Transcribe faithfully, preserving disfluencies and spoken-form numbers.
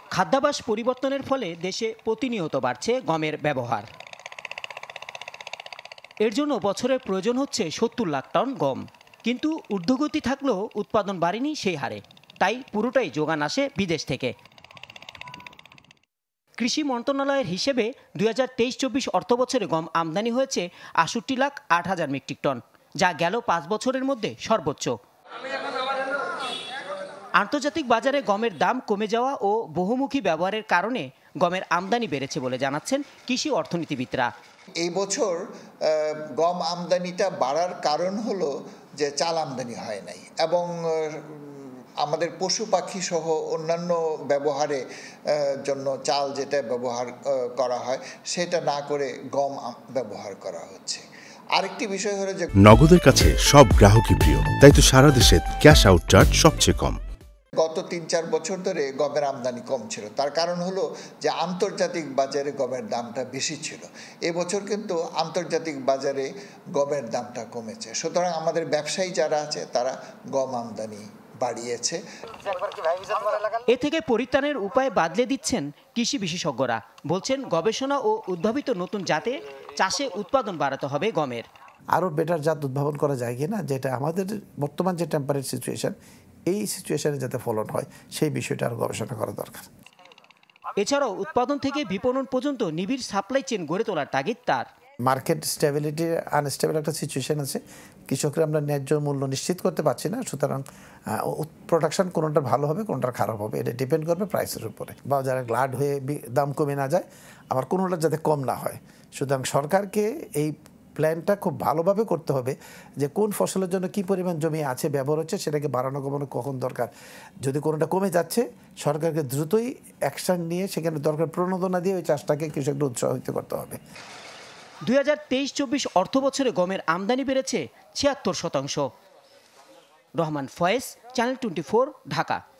খাদ্যাভ্যাস পরিবর্তনের ফলে দেশে প্রতিনিয়ত বাড়ছে গমের ব্যবহার। এর জন্য বছরে প্রয়োজন হচ্ছে সত্তর লাখ টন গম, কিন্তু ঊর্ধ্বগতি থাকলেও উৎপাদন বাড়েনি সেই হারে। তাই পুরোটাই যোগান আসে বিদেশ থেকে। কৃষি মন্ত্রণালয়ের হিসেবে দুই হাজার তেইশ চব্বিশ অর্থ বছরে গম আমদানি হয়েছে আটষট্টি লাখ আট হাজার মেট্রিক টন, যা গেল পাঁচ বছরের মধ্যে সর্বোচ্চ। আন্তর্জাতিক বাজারে গমের দাম কমে যাওয়া ও বহুমুখী ব্যবহারের কারণে গমের আমদানি বেড়েছে বলে জানাচ্ছেন কৃষি অর্থনীতিবিদরা। এই বছর গম আমদানিটা বাড়ার কারণ হলো যে চাল আমদানি হয় নাই এবং আমাদের পশু পাখি সহ অন্যান্য ব্যবহারে জন্য চাল যেটা ব্যবহার করা হয় সেটা না করে গম ব্যবহার করা হচ্ছে। আরেকটি বিষয় হলো যে নগদের কাছে সব গ্রাহকই প্রিয়, তাই তো সারা দেশে ক্যাশ আউট চার্জ সবচেয়ে কম। গত তিন চার বছর ধরে গমের আমদানি কম ছিল, তার কারণ হলো যে আন্তর্জাতিক বাজারে গমের দামটা বেশি ছিল। এবছর কিন্তু আন্তর্জাতিক বাজারে গমের দামটা কমেছে, সুতরাং আমাদের ব্যবসায়ী যারা আছে তারা গম আমদানি বাড়িয়েছে। এ থেকে পরিত্রাণের উপায় বাদলে দিচ্ছেন কৃষি বিশেষজ্ঞরা। বলছেন গবেষণা ও উদ্ভাবিত নতুন জাতে চাষে উৎপাদন বাড়াতে হবে গমের। আরও বেটার জাত উদ্ভাবন করা যায় কিনা, যেটা আমাদের বর্তমান যে টেম্পারেট সিচুয়েশন, এই সিচুয়েশনে যাতে ফলন হয় সেই বিষয়টা আরও গবেষণা করা দরকার। এছাড়াও উৎপাদন থেকে বিপণন পর্যন্ত নিবিড় সাপ্লাই চেইন গড়ে তোলার তাগিদ তার। মার্কেট স্টেবিলিটি আনস্টেবল একটা সিচুয়েশন আছে, কৃষকরা আমরা ন্যায্য মূল্য নিশ্চিত করতে পারছি না, সুতরাং প্রোডাকশন কোনোটা ভালো হবে কোনোটা খারাপ হবে, এটা ডিপেন্ড করবে প্রাইসের উপরে। বাজারে গ্লাড হয়ে দাম কমে না যায়, আবার কোনোটা যাতে কম না হয়। সুতরাং সরকারকে এই প্ল্যানটা খুব ভালোভাবে করতে হবে যে কোন ফসলের জন্য কি পরিমাণ জমি আছে, ব্যবহার হচ্ছে, সেটাকে বাড়ানো কমানো কখন দরকার। যদি কোনোটা কমে যাচ্ছে, সরকারকে দ্রুতই অ্যাকশন নিয়ে সেখানে দরকার প্রণোদনা দিয়ে ওই চাষটাকে কৃষকদের উৎসাহিত করতে হবে। দুই হাজার তেইশ চব্বিশ অর্থ বছরে গমের আমদানি বেড়েছে ছিয়াত্তর শতাংশ। Rahman Foyez, channel twenty four, Dhaka.